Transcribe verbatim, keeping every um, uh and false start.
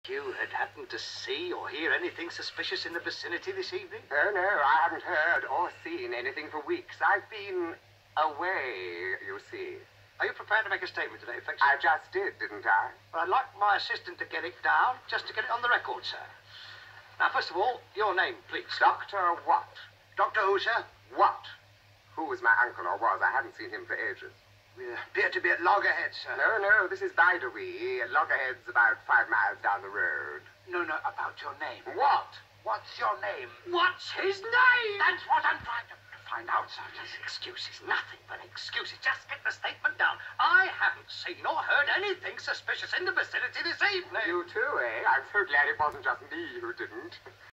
You had happened to see or hear anything suspicious in the vicinity this evening? Oh, no, I haven't heard or seen anything for weeks. I've been away, you see. Are you prepared to make a statement today, Fix? I just did, didn't I? Well, I'd like my assistant to get it down, just to get it on the record, sir. Now, first of all, your name, please. Doctor what? Doctor who, sir? What? Who was my uncle, or was? I haven't seen him for ages. We appear to be at loggerheads, sir. No, no, this is Bidewee. Loggerhead's about five miles down the road. No, no, about your name. What? What's your name? What's his name? That's what I'm trying to find out, sir. Just excuses, nothing but excuses. Just get the statement down. I haven't seen or heard anything suspicious in the vicinity this evening. You too, eh? I'm so glad it wasn't just me who didn't.